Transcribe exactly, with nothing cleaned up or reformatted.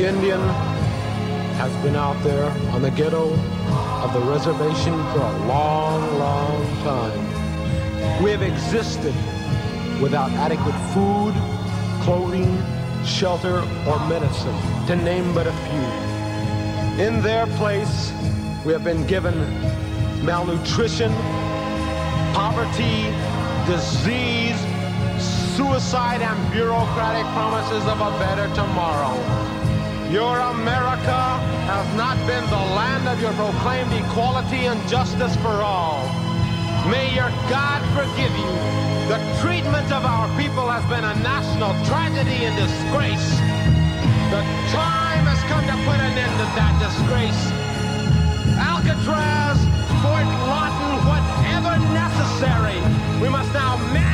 Indian has been out there on the ghetto of the reservation for a long, long time. We have existed without adequate food, clothing, shelter, or medicine, to name but a few. In their place, we have been given malnutrition, poverty, disease, suicide, and bureaucratic promises of a better tomorrow. Your America has not been the land of your proclaimed equality and justice for all. May your God forgive you. The treatment of our people has been a national tragedy and disgrace. The time has come to put an end to that disgrace. Alcatraz, Fort Lawton, whatever necessary, we must now